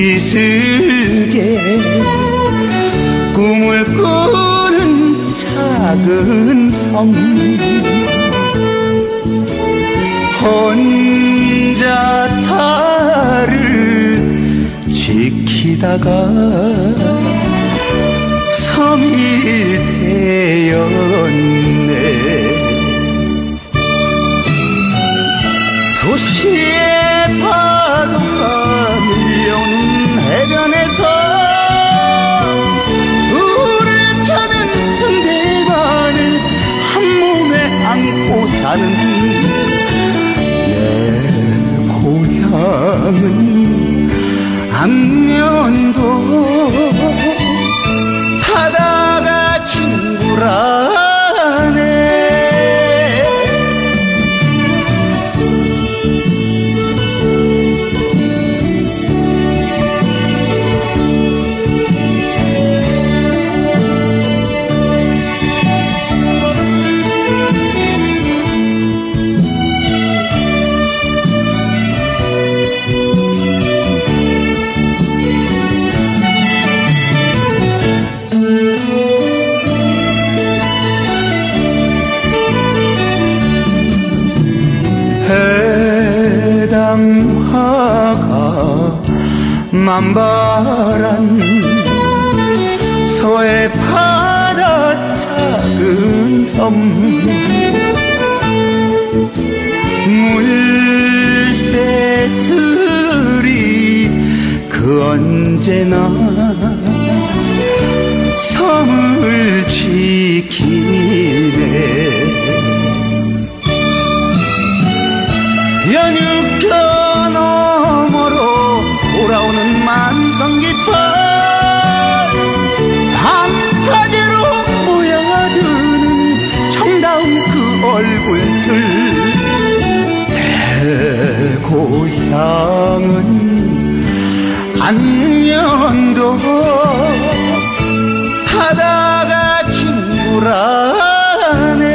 이슬게 꿈을 꾸는 작은 섬 혼자 달을 지키다가 섬이 되었네. 도시의 파도가 밀려오는 해변에서 불을 켜는 등대만을 한 몸에 안고 사는 내 고향은 안면도 바다가 친구라네. 해당화가 만발한 서해 바다 작은 섬 물새들이 그 언제나 섬을 지키네. 연육교 너머로 돌아오는 만성기파 밤가지로 모여드는 정다운 그 얼굴들 내 고향은 안면도 바다가 친구라네.